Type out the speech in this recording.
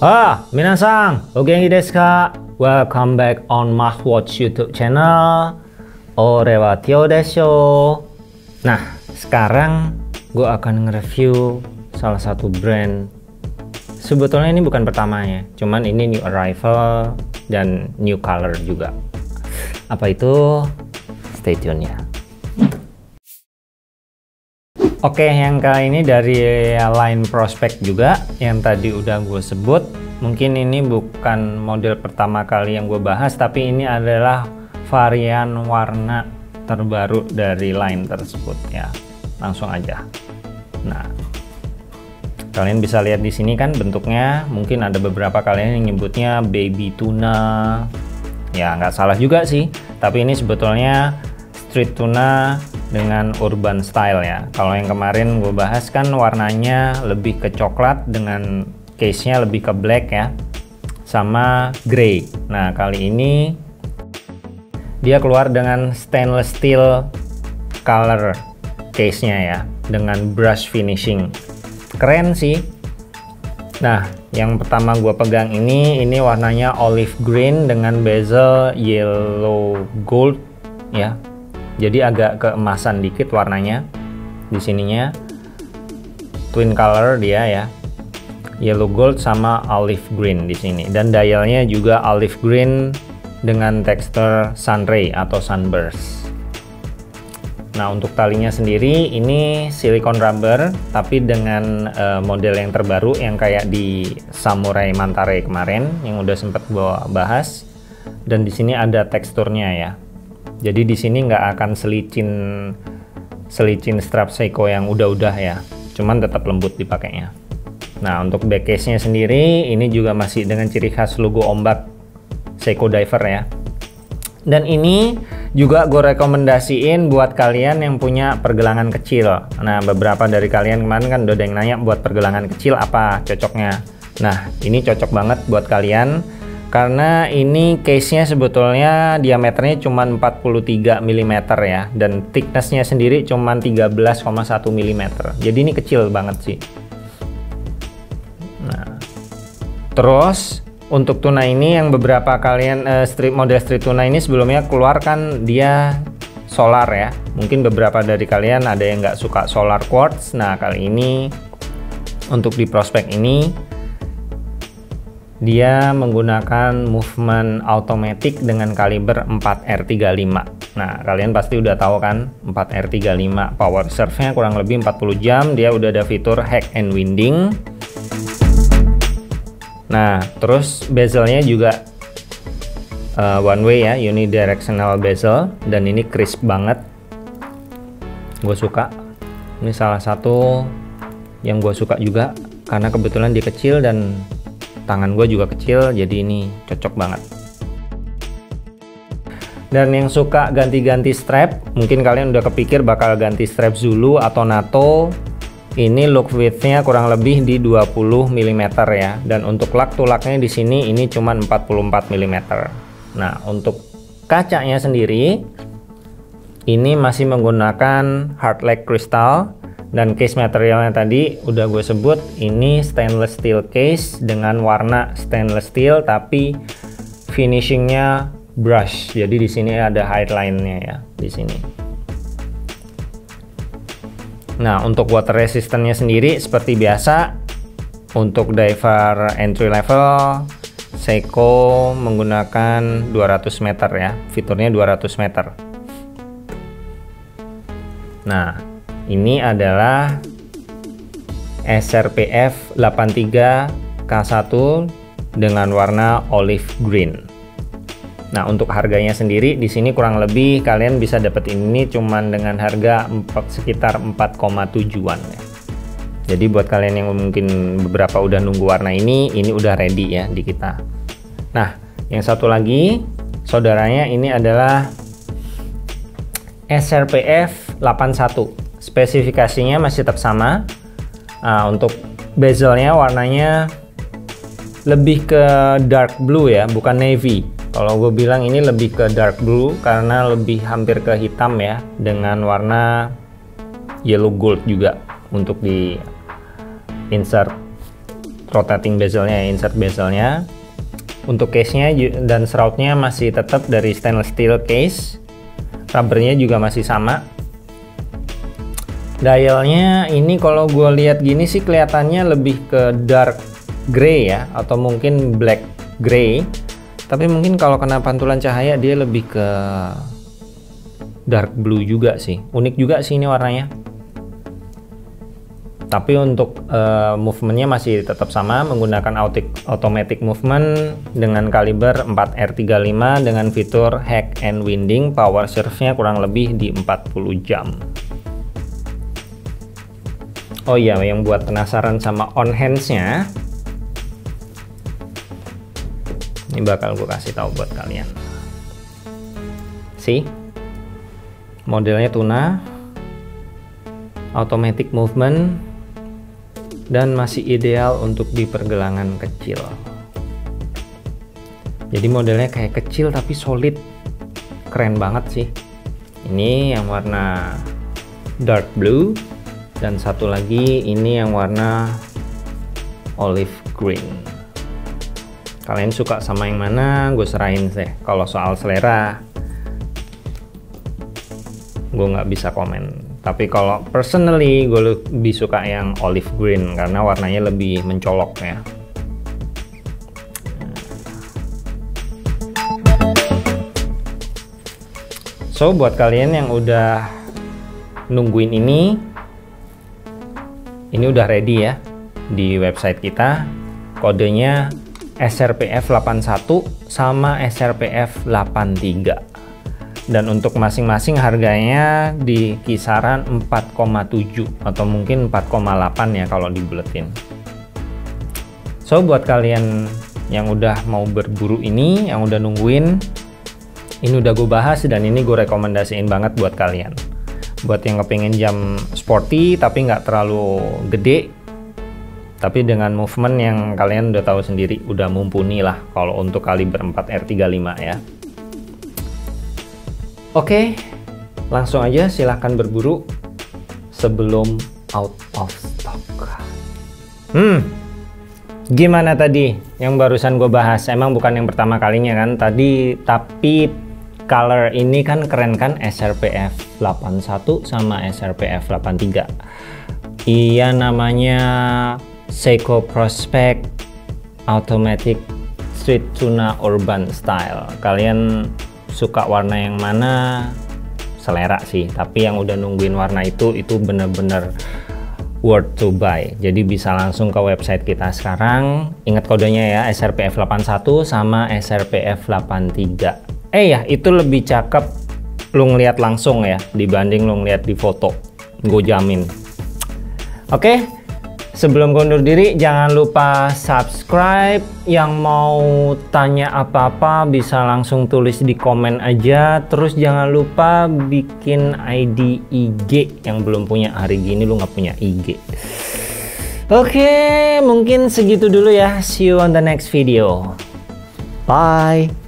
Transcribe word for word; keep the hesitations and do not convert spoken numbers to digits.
Ah, minasan, o genki desu ka? Welcome back on Mahwatch YouTube channel. Ore wa Tio desu. Nah, sekarang gue akan nge-review salah satu brand. Sebetulnya ini bukan pertamanya, cuman ini new arrival dan new color juga. Apa itu? Stay tune ya. Oke, yang kali ini dari line Prospect juga, yang tadi udah gue sebut. Mungkin ini bukan model pertama kali yang gue bahas, tapi ini adalah varian warna terbaru dari line tersebut ya. Langsung aja. Nah, kalian bisa lihat di sini kan bentuknya. Mungkin ada beberapa kalian yang nyebutnya baby tuna. Ya, nggak salah juga sih. Tapi ini sebetulnya street tuna dengan urban style ya. Kalau yang kemarin gue bahas kan warnanya lebih ke coklat dengan case-nya lebih ke black ya, sama grey. Nah, kali ini dia keluar dengan stainless steel color case-nya ya, dengan brush finishing. Keren sih. Nah, yang pertama gue pegang ini, ini warnanya olive green dengan bezel yellow gold ya. Jadi agak keemasan dikit warnanya di sininya. Twin color dia ya. Yellow gold sama olive green di sini. Dan dialnya juga olive green dengan tekstur sunray atau sunburst. Nah, untuk talinya sendiri ini silikon rubber tapi dengan uh, model yang terbaru yang kayak di Samurai Mantare kemarin yang udah sempet gua bahas. Dan di sini ada teksturnya ya. Jadi di sini nggak akan selicin selicin strap Seiko yang udah-udah ya, cuman tetap lembut dipakainya. Nah, untuk back case-nya sendiri ini juga masih dengan ciri khas logo ombak Seiko Diver ya. Dan ini juga gue rekomendasiin buat kalian yang punya pergelangan kecil. Nah, beberapa dari kalian kemarin kan udah ada yang nanya buat pergelangan kecil apa cocoknya. Nah, ini cocok banget buat kalian. Karena ini case-nya sebetulnya diameternya cuma empat puluh tiga milimeter ya. Dan thickness-nya sendiri cuma tiga belas koma satu milimeter. Jadi ini kecil banget sih. Nah, terus untuk tuna ini yang beberapa kalian eh, street model street tuna ini sebelumnya keluar kan dia solar ya. Mungkin beberapa dari kalian ada yang nggak suka solar quartz. Nah, kali ini untuk di Prospect ini dia menggunakan movement automatic dengan kaliber empat R tiga puluh lima. Nah, kalian pasti udah tahu kan empat R tiga puluh lima power serve-nya kurang lebih empat puluh jam. Dia udah ada fitur hack and winding. Nah, terus bezelnya juga uh, one way ya, unidirectional bezel. Dan ini crisp banget. Gue suka. Ini salah satu yang gue suka juga karena kebetulan dia kecil dan tangan gue juga kecil, jadi ini cocok banget. Dan yang suka ganti-ganti strap, mungkin kalian udah kepikir bakal ganti strap Zulu atau NATO. Ini look width-nya kurang lebih di dua puluh milimeter ya. Dan untuk lak to laknya di sini ini cuma empat puluh empat milimeter. Nah, untuk kacanya sendiri ini masih menggunakan hard lag crystal. Dan case materialnya tadi udah gue sebut, ini stainless steel case dengan warna stainless steel tapi finishingnya brush. Jadi di sini ada highline-nya ya di sini. Nah, untuk water resistance-nya sendiri seperti biasa untuk diver entry level Seiko menggunakan dua ratus meter ya. Fiturnya dua ratus meter. Nah, ini adalah S R P F delapan tiga K satu dengan warna olive green. Nah, untuk harganya sendiri di sini kurang lebih kalian bisa dapat ini cuman dengan harga empat, sekitar empat koma tujuh-an ya. Jadi buat kalian yang mungkin beberapa udah nunggu warna ini, ini udah ready ya di kita. Nah, yang satu lagi saudaranya ini adalah S R P F delapan satu. Spesifikasinya masih tetap sama. Nah, untuk bezelnya warnanya lebih ke dark blue ya, bukan navy. Kalau gue bilang ini lebih ke dark blue karena lebih hampir ke hitam ya, dengan warna yellow gold juga untuk di insert rotating bezelnya, insert bezelnya. Untuk case-nya dan shroud-nya masih tetap dari stainless steel case. Rubbernya juga masih sama. Dialnya ini kalau gue lihat gini sih kelihatannya lebih ke dark gray ya, atau mungkin black gray. Tapi mungkin kalau kena pantulan cahaya dia lebih ke dark blue juga sih. Unik juga sih ini warnanya. Tapi untuk uh, movementnya masih tetap sama, menggunakan automatic movement dengan kaliber empat R tiga puluh lima dengan fitur hack and winding. Power serve-nya kurang lebih di empat puluh jam. Oh iya, yang buat penasaran sama on hands-nya, ini bakal gue kasih tahu buat kalian. See, modelnya tuna, automatic movement, dan masih ideal untuk di pergelangan kecil. Jadi modelnya kayak kecil tapi solid, keren banget sih. Ini yang warna dark blue, dan satu lagi ini yang warna olive green. Kalian suka sama yang mana? Gue serahin deh. Kalau soal selera, gue nggak bisa komen. Tapi kalau personally, gue lebih suka yang olive green karena warnanya lebih mencolok ya. So, buat kalian yang udah nungguin ini, ini udah ready ya di website kita. Kodenya S R P F delapan puluh satu sama S R P F delapan puluh tiga. Dan untuk masing-masing harganya di kisaran empat koma tujuh atau mungkin empat koma delapan ya kalau dibuletin. So, buat kalian yang udah mau berburu ini, yang udah nungguin, ini udah gue bahas dan ini gue rekomendasiin banget buat kalian. Buat yang kepingin jam sporty tapi nggak terlalu gede, tapi dengan movement yang kalian udah tahu sendiri, udah mumpuni lah kalau untuk kaliber empat R tiga puluh lima ya. Oke, langsung aja silahkan berburu sebelum out of stock. Hmm, gimana tadi yang barusan gue bahas? Emang bukan yang pertama kalinya kan tadi, tapi color ini kan keren kan, S R P F delapan puluh satu sama S R P F delapan puluh tiga. Iya, namanya Seiko Prospect Automatic Street Tuna Urban Style. Kalian suka warna yang mana? Selera sih, tapi yang udah nungguin warna itu itu bener-bener worth to buy. Jadi bisa langsung ke website kita sekarang. Ingat kodenya ya, S R P F delapan puluh satu sama S R P F delapan puluh tiga. Eh ya, itu lebih cakep lu ngeliat langsung ya dibanding lu ngeliat di foto, gue jamin. Oke, sebelum gue undur diri, jangan lupa subscribe. Yang mau tanya apa-apa bisa langsung tulis di komen aja. Terus jangan lupa bikin I D I G yang belum punya. Hari gini lu nggak punya I G. Oke, mungkin segitu dulu ya. See you on the next video. Bye.